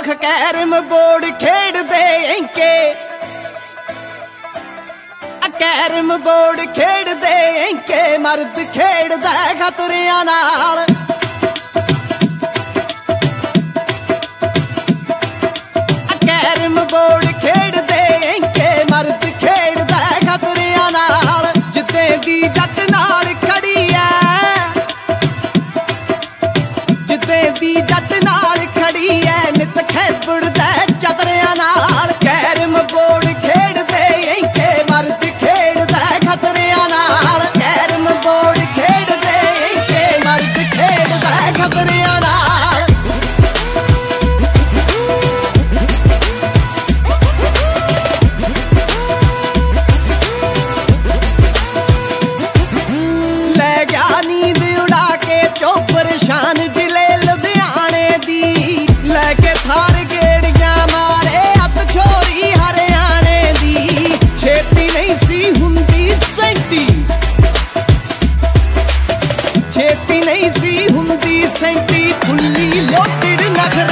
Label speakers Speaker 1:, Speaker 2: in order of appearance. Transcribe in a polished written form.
Speaker 1: आख carrom board खेड़ दे इंके, कैरम बोर्ड खेड़ दे इंके, मर्द खेड़ दे खतरियां नाल। कैरम बोर्ड खेड़ दे इंके, मर्द खेड़ दे खतरियां नाल। जिद्दे दी जट नाल खड़ी है, जिद्दे दी जट नाल खड़ी है, नित खेबड़ दे चतरियां नाल। कैरम बोर्ड खेड़ दे इंके, मर्द खेड़ दे खतरियां नाल। कैरम बोर्ड खेड़ दे इंके, मर्द खेड़ दे खतरियां नाल। नींद उड़ा के चौपर शान जिले लुधियाने दी, लेके थार गेड़ियां मारे अत छोरी हरियाणे दी। छेती नहीं सी हुंदी सैंती, छेती नहीं सी हुंदी सैंती, फुल्ली लोटिड़ नखर